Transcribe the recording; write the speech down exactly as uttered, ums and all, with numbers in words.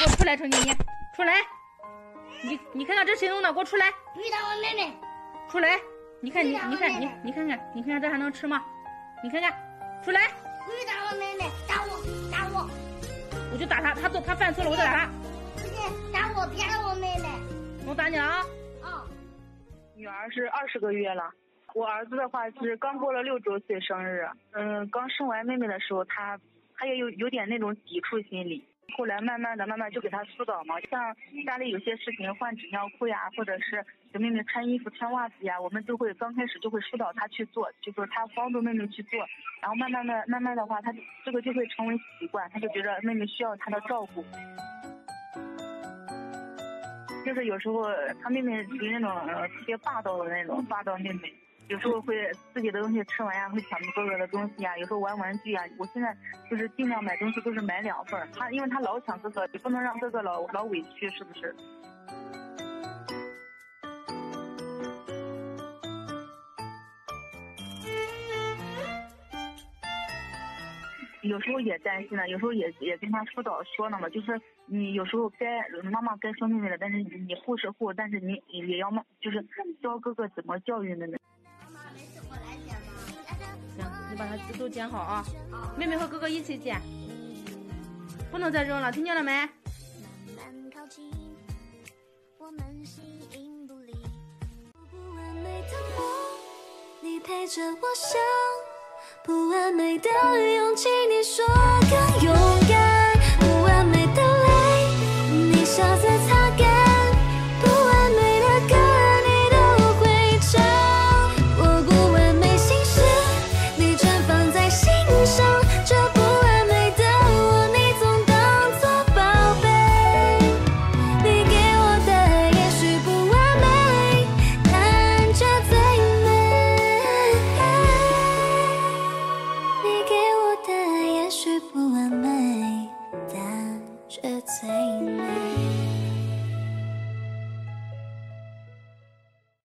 我出来，程姐，你出来！你你看看这谁弄的？给我出来！ 别打我妹妹！ 出来！你看你你看你你看看你看看这还能吃吗？你看看，出来！ 别打我妹妹！打我打我！ 我就打他，他做他犯错了，我就打他。 不行，打我，别打我妹妹！ 我打你了啊！ 啊、哦。 女儿是二十个月了，我儿子的话是刚过了六周岁生日。嗯，刚生完妹妹的时候，他他也有有点那种抵触心理。后来慢慢的、慢慢就给他疏导嘛，像家里有些事情换纸尿裤呀，或者是给妹妹穿衣服、穿袜子呀，我们都会刚开始就会疏导他去做，就说他帮助妹妹去做，然后慢慢的、慢慢的话，他这个就会成为习惯，他就觉得妹妹需要他的照顾。就是有时候他妹妹属于那种呃特别霸道的那种霸道妹妹。有时候会自己的东西吃完呀，会抢哥哥的东西呀。有时候玩玩具呀，我现在就是尽量买东西都是买两份。他因为他老抢哥哥，也不能让哥哥老老委屈，是不是？有时候也担心了，有时候也也跟他疏导说了嘛，就是你有时候该妈妈该说妹妹了，但是你护是护，但是你也要就是教哥哥怎么教育妹妹。 行，你把它都剪好啊！妹妹和哥哥一起剪，不能再扔了，听见了没？ 你陪着我想不完美的勇气，你说更勇敢，不完美的泪，你笑着擦干，不完美的歌你都会唱，我不完美心事你全放在心上，这不完美的我你总当作宝贝，你给我的也许不完美，但却最美，你给我的也许不完美，但却最美。